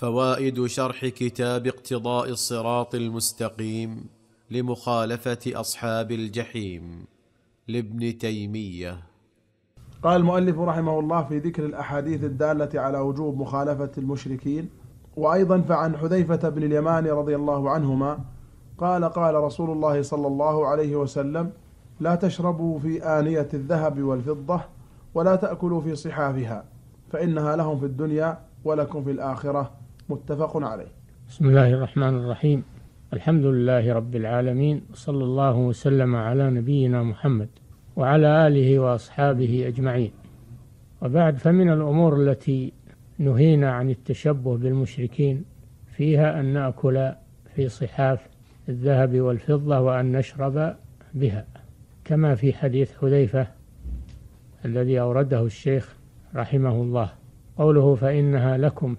فوائد شرح كتاب اقتضاء الصراط المستقيم لمخالفة أصحاب الجحيم لابن تيمية. قال المؤلف رحمه الله في ذكر الأحاديث الدالة على وجوب مخالفة المشركين. وأيضا فعن حذيفة بن اليمان رضي الله عنهما قال قال رسول الله صلى الله عليه وسلم: لا تشربوا في آنية الذهب والفضة ولا تأكلوا في صحافها فإنها لهم في الدنيا ولكم في الآخرة. متفق عليه. بسم الله الرحمن الرحيم. الحمد لله رب العالمين، صلى الله وسلم على نبينا محمد وعلى آله وأصحابه أجمعين. وبعد، فمن الأمور التي نهينا عن التشبه بالمشركين فيها أن نأكل في صحاف الذهب والفضة وأن نشرب بها، كما في حديث حذيفة الذي أورده الشيخ رحمه الله، قوله فإنها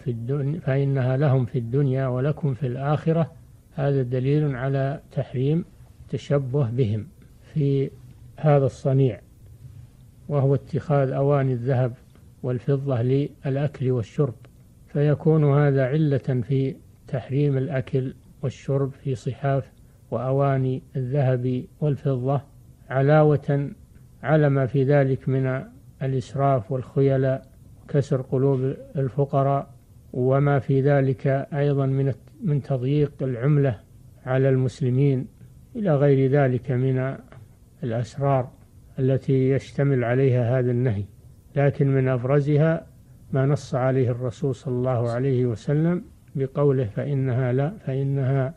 لهم في الدنيا ولكم في الآخرة. هذا دليل على تحريم التشبه بهم في هذا الصنيع، وهو اتخاذ أواني الذهب والفضة للأكل والشرب، فيكون هذا علة في تحريم الأكل والشرب في صحاف وأواني الذهب والفضة، علاوة على ما في ذلك من الإسراف والخيلاء وكسر قلوب الفقراء، وما في ذلك أيضا من تضييق العملة على المسلمين، إلى غير ذلك من الأسرار التي يشتمل عليها هذا النهي. لكن من أبرزها ما نص عليه الرسول صلى الله عليه وسلم بقوله فإنها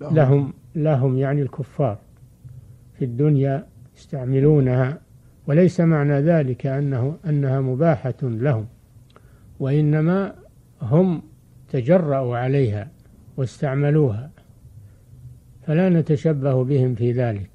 لهم يعني الكفار في الدنيا يستعملونها، وليس معنى ذلك أنها مباحة لهم، وإنما هم تجرأوا عليها واستعملوها، فلا نتشبه بهم في ذلك.